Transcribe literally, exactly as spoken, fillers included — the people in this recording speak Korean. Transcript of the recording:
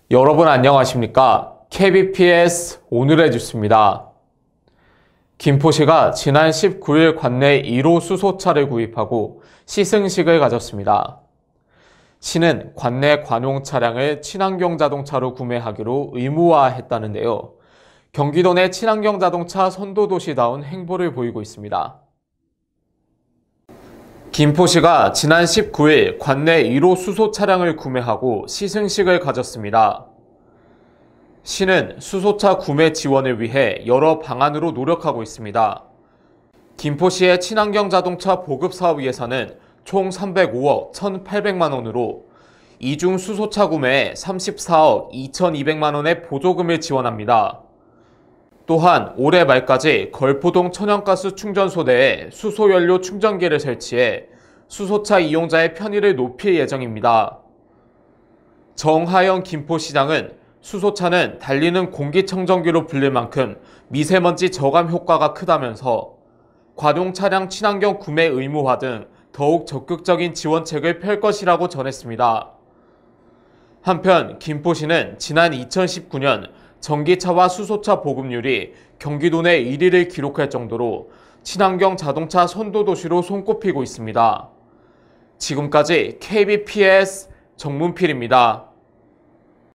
여러분 안녕하십니까? 케이비피에스 오늘의 뉴스입니다. 김포시가 지난 십구 일 관내 일 호 수소차를 구입하고 시승식을 가졌습니다. 시는 관내 관용 차량을 친환경 자동차로 구매하기로 의무화했다는데요. 경기도 내 친환경 자동차 선도도시다운 행보를 보이고 있습니다. 김포시가 지난 십구 일 관내 일 호 수소 차량을 구매하고 시승식을 가졌습니다. 시는 수소차 구매 지원을 위해 여러 방안으로 노력하고 있습니다. 김포시의 친환경 자동차 보급 사업 예산은 총 삼백오억 천팔백만 원으로 이중 수소차 구매에 삼십사억 이천이백만 원의 보조금을 지원합니다. 또한 올해 말까지 걸포동 천연가스 충전소 내에 수소연료 충전기를 설치해 수소차 이용자의 편의를 높일 예정입니다. 정하영 김포시장은 수소차는 달리는 공기청정기로 불릴 만큼 미세먼지 저감 효과가 크다면서 관용 차량 친환경 구매 의무화 등 더욱 적극적인 지원책을 펼 것이라고 전했습니다. 한편 김포시는 지난 이천십구 년 전기차와 수소차 보급률이 경기도 내 일 위를 기록할 정도로 친환경 자동차 선도도시로 손꼽히고 있습니다. 지금까지 케이비피에스 정문필입니다.